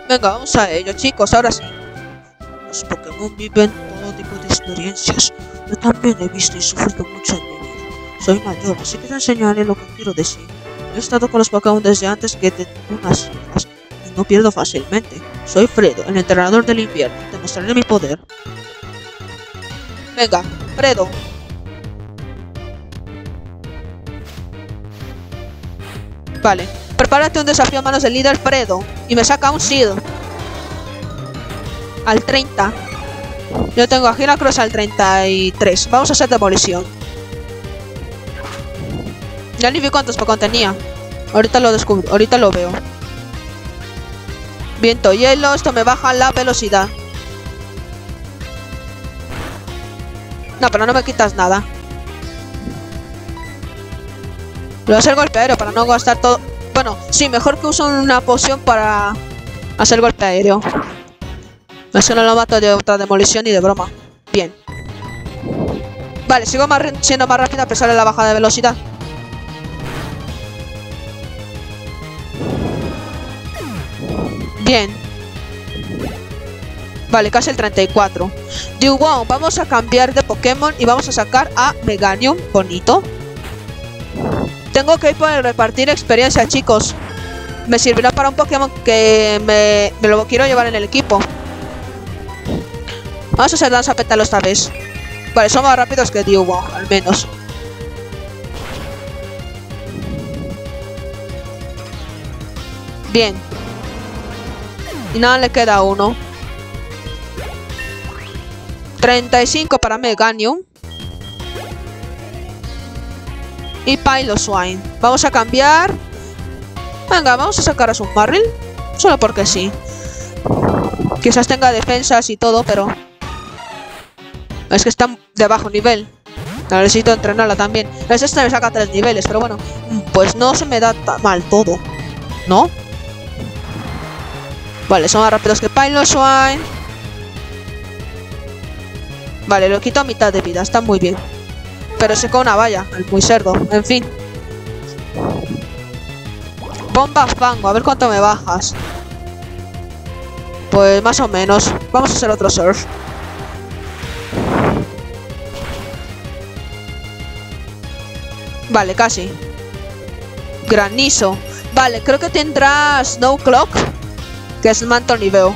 Venga, vamos a ello, chicos, ahora sí. Los Pokémon viven todo tipo de experiencias. Yo también he visto y sufrido mucho en mi vida. Soy mayor, así que te enseñaré lo que quiero decir. He estado con los Pokémon desde antes que te unas vidas y no pierdo fácilmente. Soy Fredo, el entrenador del invierno. Te mostraré mi poder. Venga, Fredo. Vale, prepárate un desafío a manos del líder Fredo. Y me saca un Sid. Al 30. Yo tengo a Heracross al 33. Vamos a hacer demolición. Ya ni vi cuántos Pokémon tenía. Ahorita lo descubro, ahorita lo veo. Viento hielo, esto me baja la velocidad. No, pero no me quitas nada. Voy a hacer golpe aéreo para no gastar todo. Bueno, sí, mejor que uso una poción para hacer golpe aéreo. Eso no lo mato de otra demolición ni de broma. Bien. Vale, sigo siendo más rápido a pesar de la bajada de velocidad. Bien. Vale, casi el 34. Wow, vamos a cambiar de Pokémon y vamos a sacar a Meganium. Bonito. Tengo que ir por repartir experiencia, chicos. Me servirá para un Pokémon que me lo quiero llevar en el equipo. Vamos a hacer danza pétalo esta vez. Vale, son más rápidos que Wow, al menos. Bien. Y nada, le queda uno. 35 para Meganium. Y Piloswine. Vamos a cambiar. Venga, vamos a sacar a Submarrill. Solo porque sí. Quizás tenga defensas y todo, pero es que está de bajo nivel. Necesito entrenarla también. Esta me saca 3 niveles, pero bueno. Pues no se me da tan mal todo, ¿no? Vale, son más rápidos que Piloswine. Vale, lo quito a mitad de vida, está muy bien. Pero se con una valla, el muy cerdo. En fin. Bomba fango, a ver cuánto me bajas. Pues más o menos. Vamos a hacer otro surf. Vale, casi. Granizo. Vale, creo que tendrá Snow Clock, que es manto niveo.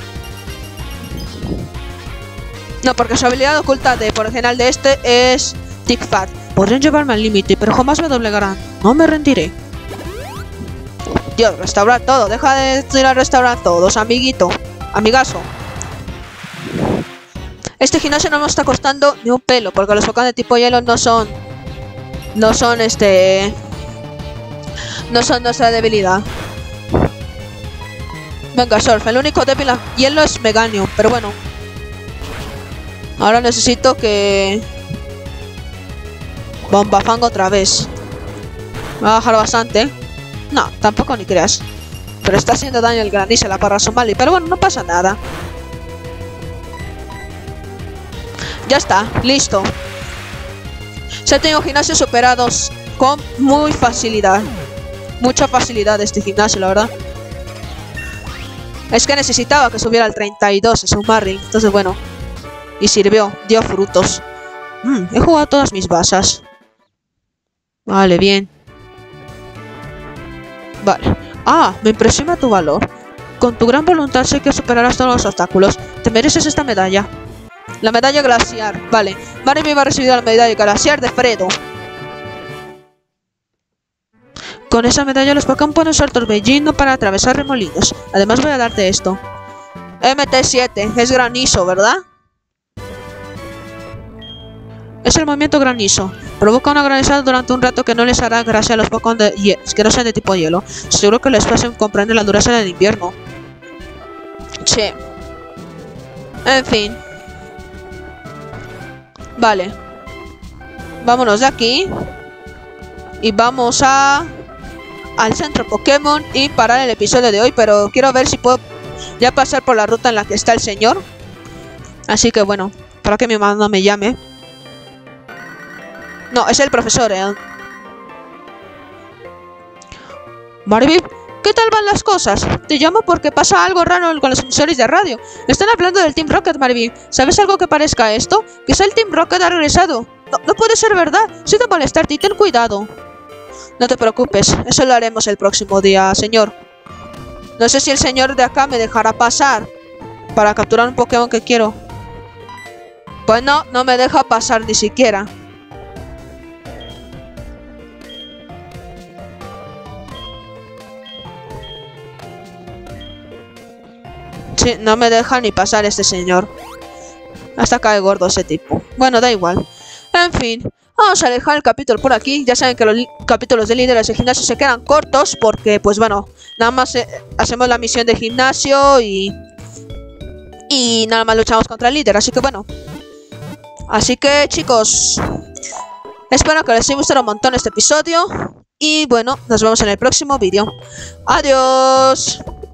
No, porque su habilidad oculta de por el final de este es Tick Fat. Podrían llevarme al límite, pero jamás me doblegarán. No me rendiré. Dios, restaurar todo. Deja de ir a restaurar todos, amiguito. Amigazo. Este gimnasio no me está costando ni un pelo, porque los Pokémon de tipo hielo no son nuestra debilidad. Venga, Surf. El único débil a hielo es Meganium, pero bueno. Ahora necesito que Bomba fango otra vez. Me va a bajar bastante. No, tampoco ni creas. Pero está haciendo daño el granizo a la Parasomali. Pero bueno, no pasa nada. Ya está, listo. Se ha tenido gimnasios superados con muy facilidad. Mucha facilidad este gimnasio, la verdad. Es que necesitaba que subiera al 32 ese Submarrill. Entonces bueno. Y sirvió, dio frutos. He jugado todas mis basas. Vale, bien. Vale. Me impresiona tu valor. Con tu gran voluntad sé que superarás todos los obstáculos. Te mereces esta medalla. La medalla glaciar. Vale. Maribel va a recibir la medalla glaciar de Fredo. Con esa medalla los Pokémon pueden usar torbellino para atravesar remolinos. Además voy a darte esto. MT7. Es granizo, ¿verdad? Es el movimiento granizo. Provoca una granizada durante un rato que no les hará gracia a los Pokémon que no sean de tipo hielo. Seguro que les hacen comprender la dureza del invierno. Sí. En fin. Vale. Vámonos de aquí. Y vamos al centro Pokémon y parar el episodio de hoy. Pero quiero ver si puedo ya pasar por la ruta en la que está el señor. Así que bueno, para que mi mamá no me llame. No, es el profesor, Maribel, ¿Qué tal van las cosas? Te llamo porque pasa algo raro con los emisores de radio. Están hablando del Team Rocket, Marvin. ¿Sabes algo que parezca esto? Quizá el Team Rocket ha regresado. No puede ser verdad. Siento molestarte y ten cuidado. No te preocupes, eso lo haremos el próximo día, señor. No sé si el señor de acá me dejará pasar para capturar un Pokémon que quiero. Pues no me deja pasar ni siquiera. Sí, no me deja ni pasar este señor. Hasta cae gordo ese tipo. Bueno, da igual. En fin, vamos a dejar el capítulo por aquí. Ya saben que los capítulos de líderes de gimnasio se quedan cortos porque, pues bueno, nada más hacemos la misión de gimnasio y nada más luchamos contra el líder. Así que bueno. Así que, chicos, espero que les haya gustado un montón este episodio. Y bueno, nos vemos en el próximo vídeo. ¡Adiós!